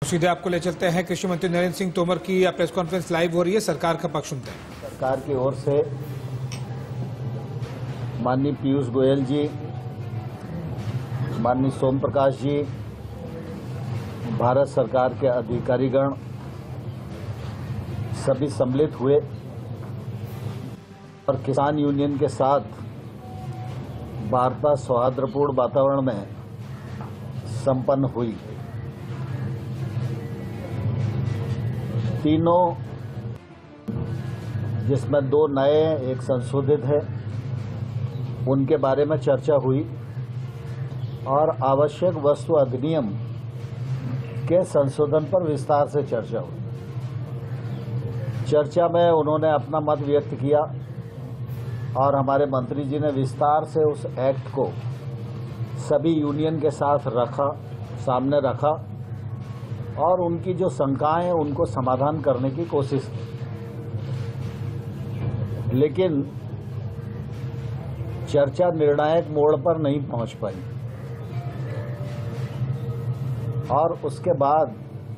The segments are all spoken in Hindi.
सीधे आपको ले चलते हैं कृषि मंत्री नरेंद्र सिंह तोमर की प्रेस कॉन्फ्रेंस लाइव हो रही है। सरकार का पक्ष सुनते हैं। सरकार की ओर से माननीय पीयूष गोयल जी, माननीय सोम प्रकाश जी, भारत सरकार के अधिकारीगण सभी सम्मिलित हुए और किसान यूनियन के साथ वार्ता सौहार्दपूर्ण वातावरण में संपन्न हुई। तीनों, जिसमें 2 नए एक संशोधित है, उनके बारे में चर्चा हुई और आवश्यक वस्तु अधिनियम के संशोधन पर विस्तार से चर्चा हुई। चर्चा में उन्होंने अपना मत व्यक्त किया और हमारे मंत्री जी ने विस्तार से उस एक्ट को सभी यूनियन के साथ सामने रखा और उनकी जो शंकाएं हैं उनको समाधान करने की कोशिश की। लेकिन चर्चा निर्णायक मोड़ पर नहीं पहुंच पाई और उसके बाद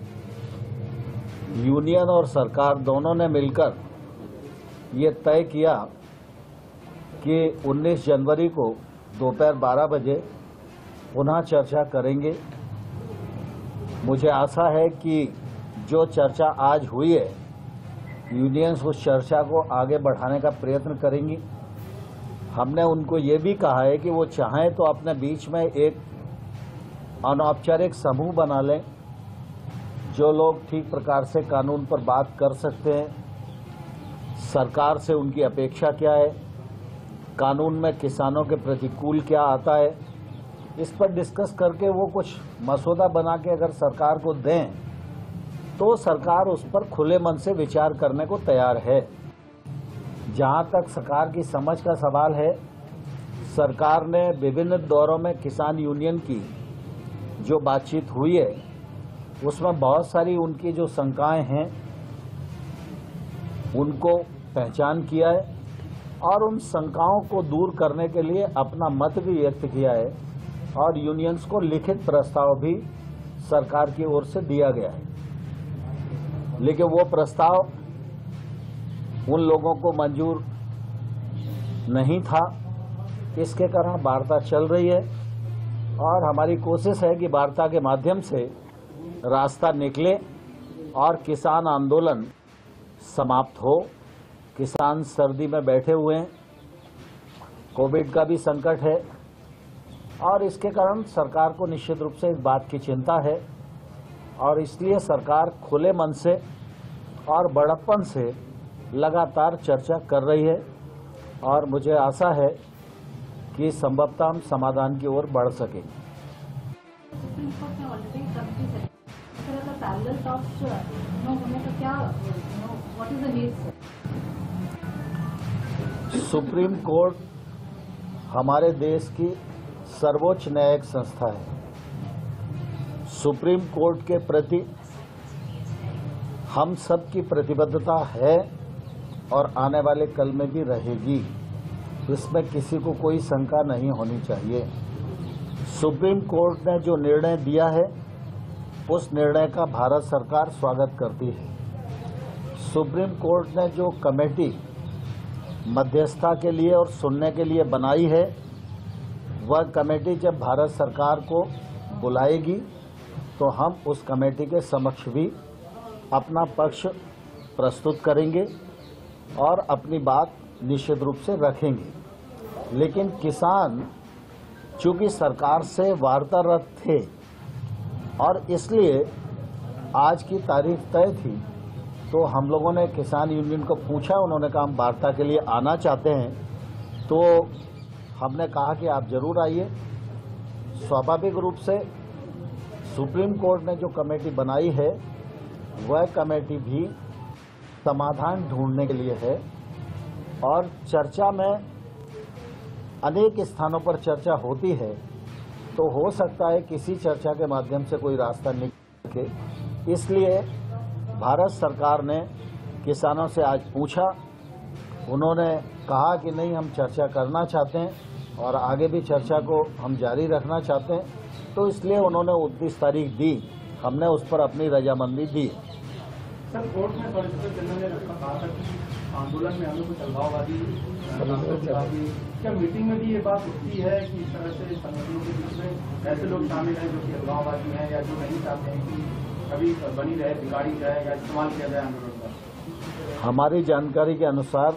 यूनियन और सरकार दोनों ने मिलकर ये तय किया कि 19 जनवरी को दोपहर 12 बजे पुनः चर्चा करेंगे। मुझे आशा है कि जो चर्चा आज हुई है, यूनियंस उस चर्चा को आगे बढ़ाने का प्रयत्न करेंगी। हमने उनको ये भी कहा है कि वो चाहें तो अपने बीच में एक अनौपचारिक समूह बना लें, जो लोग ठीक प्रकार से कानून पर बात कर सकते हैं। सरकार से उनकी अपेक्षा क्या है, कानून में किसानों के प्रतिकूल क्या आता है, इस पर डिस्कस करके वो कुछ मसौदा बना के अगर सरकार को दें तो सरकार उस पर खुले मन से विचार करने को तैयार है। जहां तक सरकार की समझ का सवाल है, सरकार ने विभिन्न दौरों में किसान यूनियन की जो बातचीत हुई है उसमें बहुत सारी उनकी जो शंकाएं हैं उनको पहचान किया है और उन शंकाओं को दूर करने के लिए अपना मत भी व्यक्त किया है और यूनियंस को लिखित प्रस्ताव भी सरकार की ओर से दिया गया है। लेकिन वो प्रस्ताव उन लोगों को मंजूर नहीं था। इसके कारण वार्ता चल रही है और हमारी कोशिश है कि वार्ता के माध्यम से रास्ता निकले और किसान आंदोलन समाप्त हो। किसान सर्दी में बैठे हुए हैं, कोविड का भी संकट है और इसके कारण सरकार को निश्चित रूप से इस बात की चिंता है और इसलिए सरकार खुले मन से और बड़प्पन से लगातार चर्चा कर रही है और मुझे आशा है कि संभवतः हम समाधान की ओर बढ़ सकेंगे। सुप्रीम कोर्ट हमारे देश की सर्वोच्च न्यायिक संस्था है। सुप्रीम कोर्ट के प्रति हम सब की प्रतिबद्धता है और आने वाले कल में भी रहेगी। इसमें किसी को कोई शंका नहीं होनी चाहिए। सुप्रीम कोर्ट ने जो निर्णय दिया है उस निर्णय का भारत सरकार स्वागत करती है। सुप्रीम कोर्ट ने जो कमेटी मध्यस्थता के लिए और सुनने के लिए बनाई है, वह कमेटी जब भारत सरकार को बुलाएगी तो हम उस कमेटी के समक्ष भी अपना पक्ष प्रस्तुत करेंगे और अपनी बात निश्चित रूप से रखेंगे। लेकिन किसान चूंकि सरकार से वार्तारत थे और इसलिए आज की तारीख तय थी, तो हम लोगों ने किसान यूनियन को पूछा, उन्होंने कहा हम वार्ता के लिए आना चाहते हैं, तो हमने कहा कि आप जरूर आइए। स्वाभाविक रूप से सुप्रीम कोर्ट ने जो कमेटी बनाई है वह कमेटी भी समाधान ढूंढने के लिए है और चर्चा में अनेक स्थानों पर चर्चा होती है, तो हो सकता है किसी चर्चा के माध्यम से कोई रास्ता निकल सके। इसलिए भारत सरकार ने किसानों से आज पूछा, उन्होंने कहा कि नहीं, हम चर्चा करना चाहते हैं और आगे भी चर्चा को हम जारी रखना चाहते हैं। तो इसलिए उन्होंने 29 तारीख दी हमने उस पर अपनी रजामंदी दी। सर, कोर्ट में सॉलिसिटर जनरल ने कहा था कि आंदोलन में हमें कुछ अलगाववादी क्या मीटिंग में भी ये बात उठती है कि इस तरह से संगठनों के बीच में ऐसे लोग शामिल हैं जो कि अलगाववादी हैं या जो नहीं चाहते हैं कि कभी बनी रहे, बिगाड़ी जाए या इस्तेमाल किया जाए आंदोलन का? हमारी जानकारी के अनुसार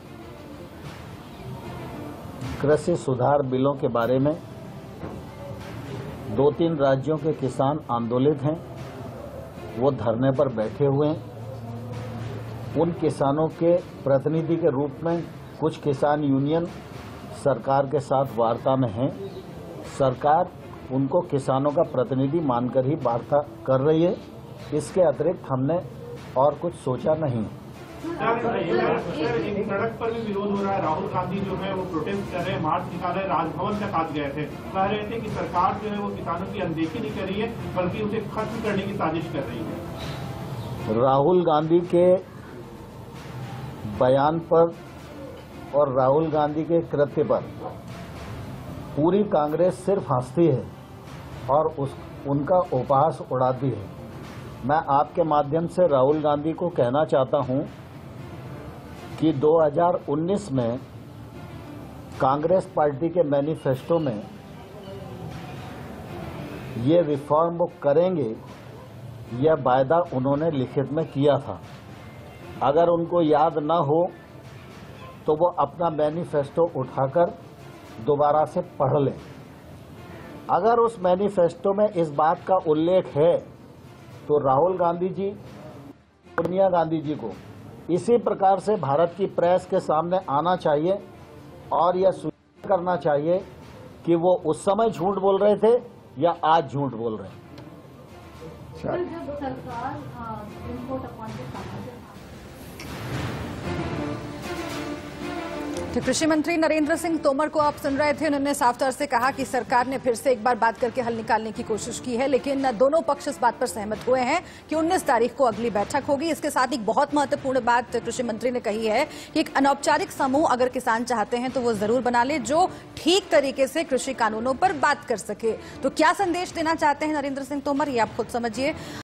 कृषि सुधार बिलों के बारे में 2-3 राज्यों के किसान आंदोलित हैं, वो धरने पर बैठे हुए हैं। उन किसानों के प्रतिनिधि के रूप में कुछ किसान यूनियन सरकार के साथ वार्ता में हैं। सरकार उनको किसानों का प्रतिनिधि मानकर ही वार्ता कर रही है। इसके अतिरिक्त हमने और कुछ सोचा नहीं। एक सड़क पर भी विरोध हो रहा है। राहुल गांधी जो है वो प्रोटेस्ट कर रहे हैं, मार्च निकाल रहे हैं, राजभवन तक आज गए थे। कह रहे थे कि सरकार जो है वो किसानों की अनदेखी नहीं कर रही है बल्कि उसे खत्म करने की साजिश कर रही है। राहुल गांधी के बयान पर और राहुल गांधी के कृत्य पर पूरी कांग्रेस सिर्फ हंसती है और उनका उपहास उड़ाती है। मैं आपके माध्यम से राहुल गांधी को कहना चाहता हूं कि 2019 में कांग्रेस पार्टी के मैनिफेस्टो में ये रिफॉर्म वो करेंगे, यह वायदा उन्होंने लिखित में किया था। अगर उनको याद न हो तो वो अपना मैनिफेस्टो उठाकर दोबारा से पढ़ लें। अगर उस मैनिफेस्टो में इस बात का उल्लेख है तो राहुल गांधी जी, सोनिया गांधी जी को इसी प्रकार से भारत की प्रेस के सामने आना चाहिए और यह सूचित करना चाहिए कि वो उस समय झूठ बोल रहे थे या आज झूठ बोल रहे हैं। जब सरकार सुप्रीम कोर्ट अपॉइंटेड तो कृषि मंत्री नरेंद्र सिंह तोमर को आप सुन रहे थे। उन्होंने साफ तौर से कहा कि सरकार ने फिर से एक बार बात करके हल निकालने की कोशिश की है, लेकिन दोनों पक्ष इस बात पर सहमत हुए हैं कि 19 तारीख को अगली बैठक होगी। इसके साथ एक बहुत महत्वपूर्ण बात कृषि मंत्री ने कही है कि एक अनौपचारिक समूह अगर किसान चाहते हैं तो वो जरूर बना ले जो ठीक तरीके से कृषि कानूनों पर बात कर सके। तो क्या संदेश देना चाहते हैं नरेंद्र सिंह तोमर, ये आप खुद समझिए।